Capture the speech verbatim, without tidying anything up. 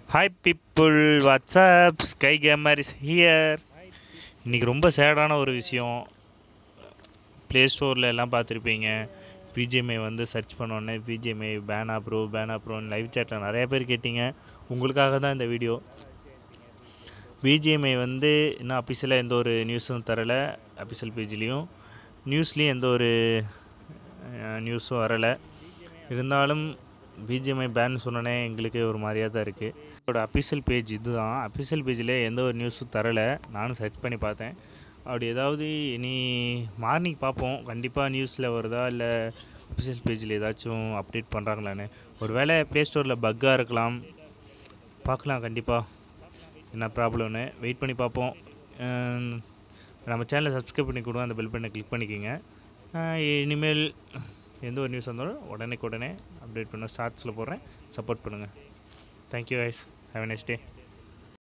Hi people, what's up sky gamer is here. இன்றைக்கி ரொம்ப சேடான ஒரு விஷயம். ப்ளே ஸ்டோரில் எல்லாம் பார்த்துருப்பீங்க. பிஜிஎம்ஐ வந்து சர்ச் பண்ணோன்னே பிஜிஎம்ஐ பேனா ப்ரோ பேனா ப்ரோன்னு லைவ் சேட்டில் நிறைய பேர் கேட்டிங்க. உங்களுக்காக தான் இந்த வீடியோ. பிஜிஎம்ஐ வந்து இன்னும் அஃபிஷியலாக எந்த ஒரு நியூஸும் தரலை. அஃபிஷியல் பேஜ்லேயும் நியூஸ்லேயும் எந்த ஒரு நியூஸும் வரலை. இருந்தாலும் பிஜிஎம்ஐ பேன் சொன்னோன்னே எங்களுக்கு ஒரு மாதிரியாக தான் இருக்குது. இதோட அஃபிஷியல் பேஜ் இது தான். அஃபிஷியல் பேஜில் எந்த ஒரு நியூஸும் தரலை. நானும் சர்ச் பண்ணி பார்த்தேன். அப்படி ஏதாவது இனி மார்னிங் பார்ப்போம். கண்டிப்பாக நியூஸில் வருதா இல்லை அஃபிஷியல் பேஜில் ஏதாச்சும் அப்டேட் பண்ணுறாங்களான்னு. ஒரு வேளை ப்ளே ஸ்டோரில் பக்காக இருக்கலாம். பார்க்கலாம் கண்டிப்பாக என்ன ப்ராப்ளம்னு. வெயிட் பண்ணி பார்ப்போம். நம்ம சேனலை சப்ஸ்கிரைப் பண்ணி கொடுங்க. அந்த பெல் பட்டனை கிளிக் பண்ணிக்கோங்க. இனிமேல் எந்த ஒரு நியூஸ் வந்தாலும் உடனே உடனே அப்டேட் பண்ண ஷார்ட்ஸில் போடுறேன். சப்போர்ட் பண்ணுங்கள். Thank you guys. Have a nice day.